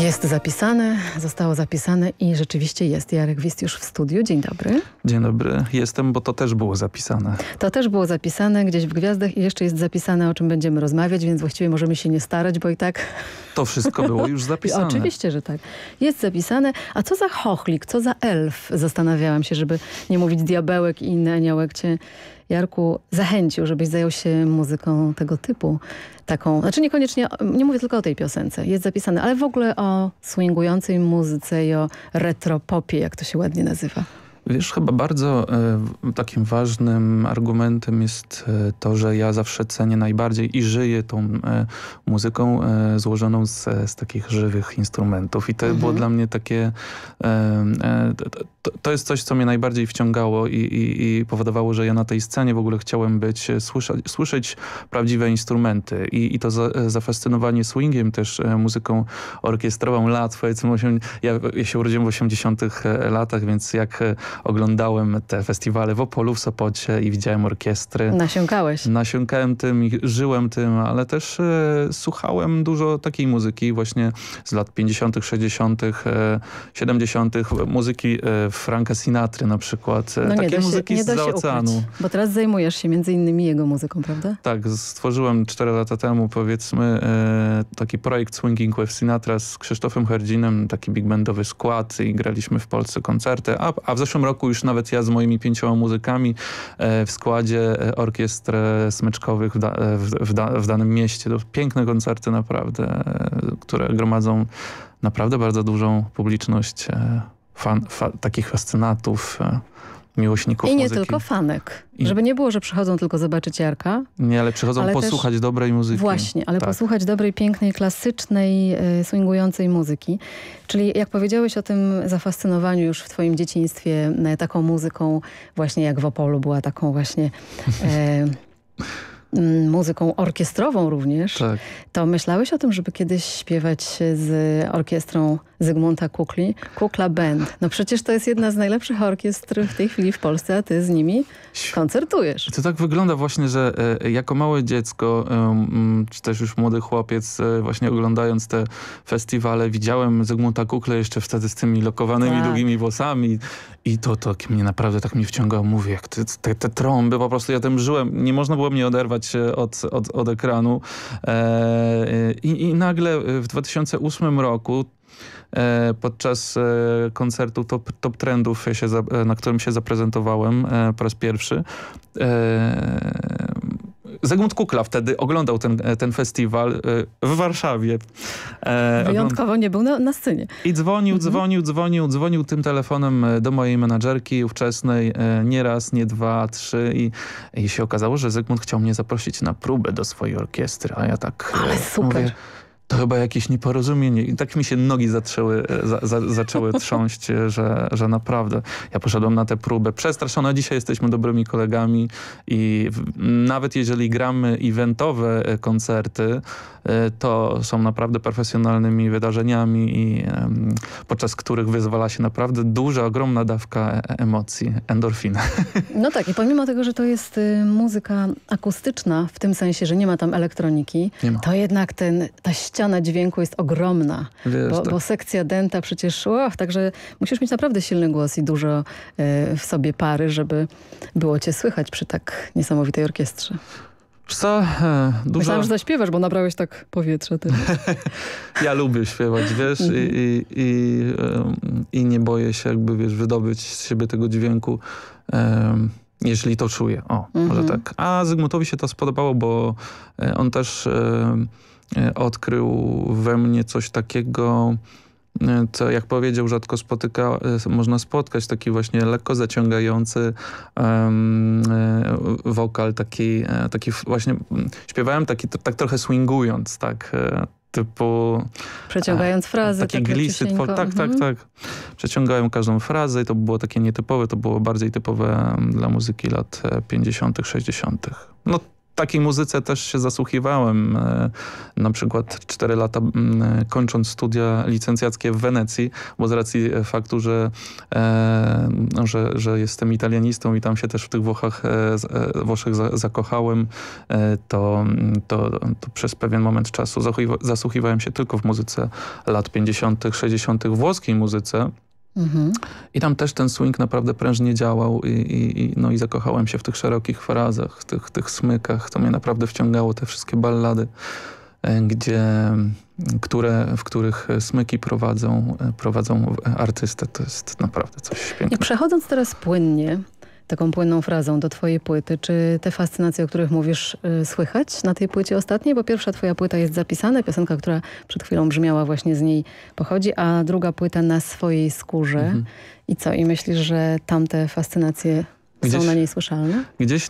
Jest zapisane, zostało zapisane i rzeczywiście jest. Jarek Wist już w studiu. Dzień dobry. Dzień dobry. Jestem, bo to też było zapisane. To też było zapisane gdzieś w gwiazdach i jeszcze jest zapisane, o czym będziemy rozmawiać, więc właściwie możemy się nie starać, bo i tak... To wszystko było już zapisane. Oczywiście, że tak. Jest zapisane. A co za chochlik, co za elf? Zastanawiałam się, żeby nie mówić diabełek i inny aniołek cię, Jarku, zachęcił, żebyś zajął się muzyką tego typu. Taką, znaczy niekoniecznie, nie mówię tylko o tej piosence, jest zapisane, ale w ogóle o swingującej muzyce i o retro-popie, jak to się ładnie nazywa. Wiesz, chyba bardzo takim ważnym argumentem jest to, że ja zawsze cenię najbardziej i żyję tą muzyką złożoną z takich żywych instrumentów. I to było dla mnie takie... To jest coś, co mnie najbardziej wciągało i powodowało, że ja na tej scenie w ogóle chciałem być, słyszeć prawdziwe instrumenty. I to zafascynowanie swingiem, też muzyką orkiestrową lat, powiedzmy, ja się urodziłem w 80 latach, więc jak oglądałem te festiwale w Opolu, w Sopocie i widziałem orkiestry. Nasiąkałeś. Nasiąkałem tym i żyłem tym, ale też słuchałem dużo takiej muzyki właśnie z lat 50., 60., 70., muzyki Franka Sinatry na przykład. No takiej muzyki zza oceanu. Ukryć, bo teraz zajmujesz się między innymi jego muzyką, prawda? Tak, stworzyłem 4 lata temu, powiedzmy, taki projekt Swinging with Sinatra z Krzysztofem Herdzinem, taki big bandowy skład i graliśmy w Polsce koncerty, a w zeszłym roku już nawet ja z moimi 5 muzykami w składzie orkiestr smyczkowych w danym mieście. To piękne koncerty naprawdę, które gromadzą naprawdę bardzo dużą publiczność takich fascynatów, miłośników muzyki. I nie muzyki. tylko fanek. Żeby nie było, że przychodzą tylko zobaczyć Jarka. Nie, ale przychodzą posłuchać też dobrej muzyki. Właśnie, ale tak. posłuchać dobrej, pięknej, klasycznej, swingującej muzyki. Czyli jak powiedziałeś o tym zafascynowaniu już w twoim dzieciństwie taką muzyką, właśnie jak w Opolu była taką właśnie... muzyką orkiestrową również, tak. To myślałeś o tym, żeby kiedyś śpiewać z orkiestrą Zygmunta Kukli? Kukla Band. No przecież to jest jedna z najlepszych orkiestr w tej chwili w Polsce, a ty z nimi koncertujesz. To tak wygląda właśnie, że jako małe dziecko, czy też już młody chłopiec, właśnie oglądając te festiwale, widziałem Zygmunta Kuklę jeszcze wtedy z tymi lokowanymi, długimi włosami i to mnie naprawdę tak mnie wciągało. Mówię, jak te trąby, po prostu ja tym żyłem. Nie można było mnie oderwać od ekranu. I nagle w 2008 roku podczas koncertu Top Trendów, na którym się zaprezentowałem po raz pierwszy, Zygmunt Kukla wtedy oglądał ten festiwal w Warszawie. Wyjątkowo nie był na scenie. I dzwonił tym telefonem do mojej menadżerki ówczesnej nie raz, nie 2, 3 i się okazało, że Zygmunt chciał mnie zaprosić na próbę do swojej orkiestry, a ja tak ale super. Mówię, to chyba jakieś nieporozumienie. I tak mi się nogi zaczęły trząść, że naprawdę ja poszedłem na tę próbę. Przestraszona, dzisiaj jesteśmy dobrymi kolegami i nawet jeżeli gramy eventowe koncerty, to są naprawdę profesjonalnymi wydarzeniami i podczas których wyzwala się naprawdę duża, ogromna dawka emocji, endorfiny. No tak, i pomimo tego, że to jest muzyka akustyczna, w tym sensie, że nie ma tam elektroniki, to jednak ta ściana dźwięku jest ogromna, bo sekcja dęta przecież, także musisz mieć naprawdę silny głos i dużo w sobie pary, żeby było cię słychać przy tak niesamowitej orkiestrze. Co? Myślałam, że zaśpiewasz, bo nabrałeś tak powietrze. Ja lubię śpiewać, wiesz, i nie boję się jakby, wiesz, wydobyć z siebie tego dźwięku, jeśli to czuję. Może tak. A Zygmuntowi się to spodobało, bo on też odkrył we mnie coś takiego, co jak powiedział, rzadko można spotkać, taki właśnie lekko zaciągający wokal, taki właśnie śpiewałem tak trochę swingując, tak typu... Przeciągając frazy. Takie glisy. Tak. Przeciągałem każdą frazę i to było takie nietypowe, to było bardziej typowe dla muzyki lat 50., 60. No takiej muzyce też się zasłuchiwałem. Na przykład 4 lata kończąc studia licencjackie w Wenecji, bo z racji faktu, że jestem italianistą i tam się też w tych Włoszech zakochałem, to przez pewien moment czasu zasłuchiwałem się tylko w muzyce lat 50., 60., włoskiej muzyce. I tam też ten swing naprawdę prężnie działał i zakochałem się w tych szerokich frazach, tych smykach. To mnie naprawdę wciągało, te wszystkie ballady, w których smyki prowadzą artystę. To jest naprawdę coś pięknego. I przechodząc teraz płynnie, taką płynną frazą do twojej płyty, czy te fascynacje, o których mówisz, słychać na tej płycie ostatniej? Bo pierwsza twoja płyta jest zapisana, piosenka, która przed chwilą brzmiała, właśnie z niej pochodzi, a druga płyta Na swojej skórze. I co? I myślisz, że tamte fascynacje są na niej słyszalne? Gdzieś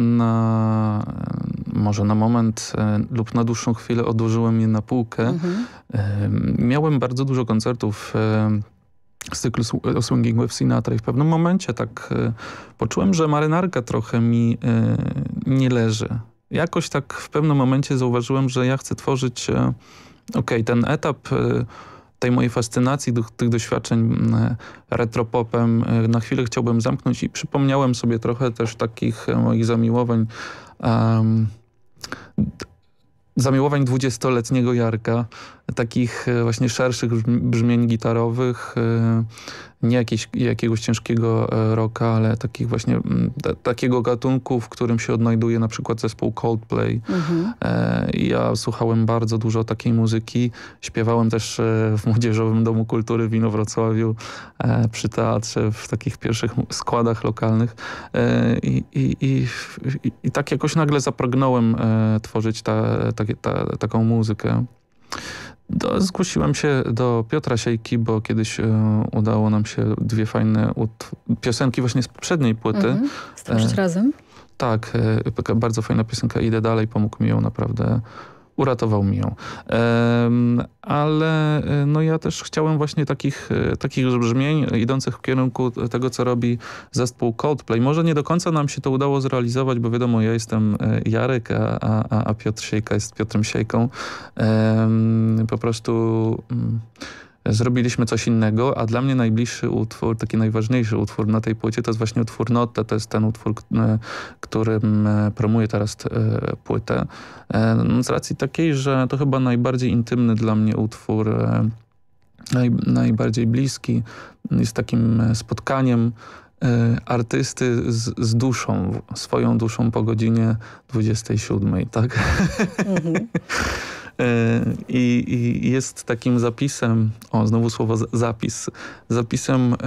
może na moment lub na dłuższą chwilę odłożyłem je na półkę. Miałem bardzo dużo koncertów z cyklu Swinging with Sinatra i w pewnym momencie tak poczułem, że marynarka trochę mi nie leży. Jakoś tak w pewnym momencie zauważyłem, że ja chcę tworzyć ten etap tej mojej fascynacji, tych doświadczeń retropopem na chwilę chciałbym zamknąć i przypomniałem sobie trochę też takich moich zamiłowań 20-letniego Jarka, takich właśnie szerszych brzmień gitarowych, nie jakiegoś ciężkiego rocka, ale takich właśnie takiego gatunku, w którym się odnajduje na przykład zespół Coldplay. Ja słuchałem bardzo dużo takiej muzyki. Śpiewałem też w Młodzieżowym Domu Kultury w Inowrocławiu przy teatrze, w takich pierwszych składach lokalnych. I tak jakoś nagle zapragnąłem tworzyć taką muzykę. Zgłosiłem się do Piotra Siejki, bo kiedyś udało nam się 2 fajne piosenki właśnie z poprzedniej płyty. Stworzyć razem? Tak, taka bardzo fajna piosenka Idę dalej, pomógł mi ją naprawdę, uratował mi ją. Ale ja też chciałem właśnie takich brzmień idących w kierunku tego, co robi zespół Coldplay. Może nie do końca nam się to udało zrealizować, bo wiadomo, ja jestem Jarek, a Piotr Siejka jest Piotrem Siejką. Po prostu zrobiliśmy coś innego, a dla mnie najbliższy utwór, taki najważniejszy utwór na tej płycie to jest właśnie utwór Notte. To jest ten utwór, którym promuję teraz płytę. Z racji takiej, że to chyba najbardziej intymny dla mnie utwór, najbardziej bliski. Jest takim spotkaniem artysty z duszą, swoją duszą po godzinie 27, tak? I jest takim zapisem, znowu słowo zapisem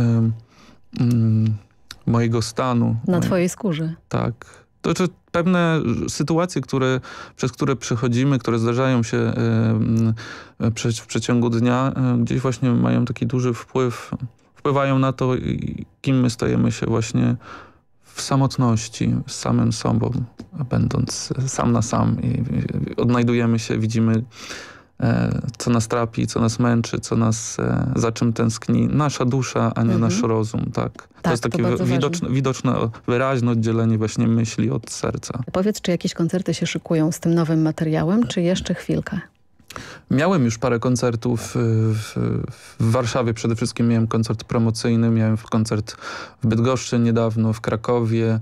mojego stanu. Na twojej skórze. Tak. To pewne sytuacje, przez które przechodzimy, które zdarzają się w przeciągu dnia, gdzieś właśnie mają taki duży wpływają na to, kim my stajemy się właśnie w samotności, z samym sobą, będąc sam na sam i odnajdujemy się, widzimy, co nas trapi, co nas męczy, za czym tęskni nasza dusza, a nie nasz rozum. Tak. To jest takie widoczne, wyraźne oddzielenie właśnie myśli od serca. Powiedz, czy jakieś koncerty się szykują z tym nowym materiałem, czy jeszcze chwilkę? Miałem już parę koncertów w Warszawie. Przede wszystkim miałem koncert promocyjny, miałem koncert w Bydgoszczy niedawno, w Krakowie,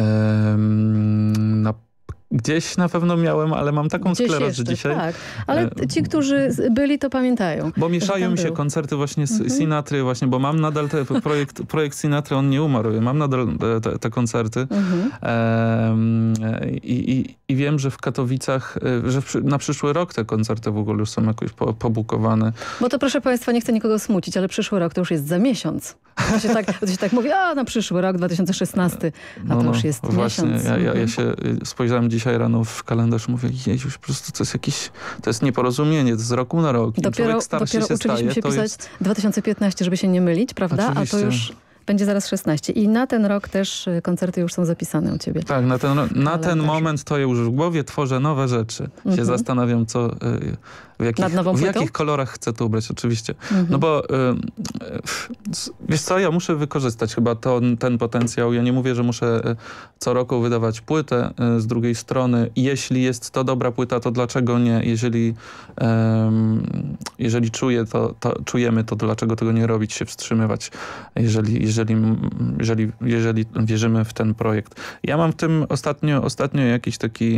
gdzieś na pewno miałem, ale mam taką sklerozę dzisiaj. Tak, ale ci, którzy byli, to pamiętają. Bo mieszają mi się koncerty właśnie z Sinatry, właśnie, bo mam nadal projekt Sinatry, on nie umarł. Mam nadal te koncerty. I wiem, że w Katowicach, że na przyszły rok te koncerty w ogóle już są jakoś pobukowane. Bo to, proszę państwa, nie chcę nikogo smucić, ale przyszły rok to już jest za miesiąc. To się tak mówi, na przyszły rok, 2016, a to już jest właśnie, miesiąc. Ja się spojrzałem dzisiaj rano w kalendarz, mówię, Jezus, po prostu to jest nieporozumienie, to z roku na rok. Dopiero uczyliśmy się pisać 2015, żeby się nie mylić, prawda? Oczywiście. A to już będzie zaraz 16. I na ten rok też koncerty już są zapisane u ciebie. Tak, na ten moment to ja już w głowie tworzę nowe rzeczy. Się zastanawiam, co Nad nową w płytą? jakich kolorach chcę to ubrać, oczywiście. No bo wiesz co, ja muszę wykorzystać chyba ten potencjał. Ja nie mówię, że muszę co roku wydawać płytę. Z drugiej strony, jeśli jest to dobra płyta, to dlaczego nie? Jeżeli czujemy to, dlaczego tego nie robić, się wstrzymywać, jeżeli wierzymy w ten projekt. Ja mam w tym ostatnio jakiś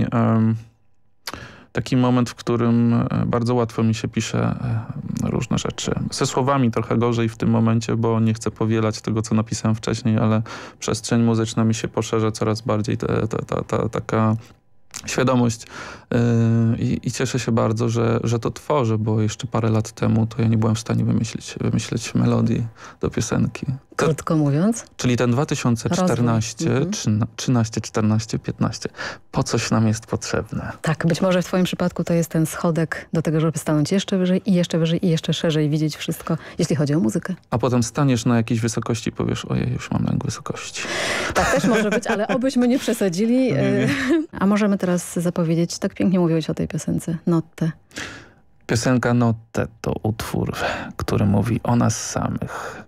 taki moment, w którym bardzo łatwo mi się pisze różne rzeczy. Ze słowami trochę gorzej w tym momencie, bo nie chcę powielać tego, co napisałem wcześniej, ale przestrzeń muzyczna mi się poszerza coraz bardziej, taka świadomość i cieszę się bardzo, że to tworzę, bo jeszcze parę lat temu to ja nie byłem w stanie wymyśleć melodii do piosenki. Krótko mówiąc? Czyli ten 2014, 13, 14, 15. Po coś nam jest potrzebne. Tak, być może w twoim przypadku to jest ten schodek do tego, żeby stanąć jeszcze wyżej i jeszcze szerzej widzieć wszystko, jeśli chodzi o muzykę. A potem staniesz na jakiejś wysokości i powiesz, ojej, już mam lęk wysokości. Tak też może być, ale obyśmy nie przesadzili. A możemy teraz zapowiedzieć, tak pięknie mówiłeś o tej piosence, Notte. Piosenka Notte to utwór, który mówi o nas samych.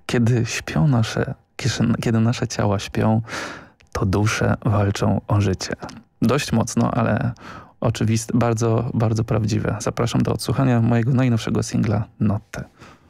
Kiedy nasze ciała śpią, to dusze walczą o życie. Dość mocno, ale oczywiste, bardzo, bardzo prawdziwe. Zapraszam do odsłuchania mojego najnowszego singla Notte.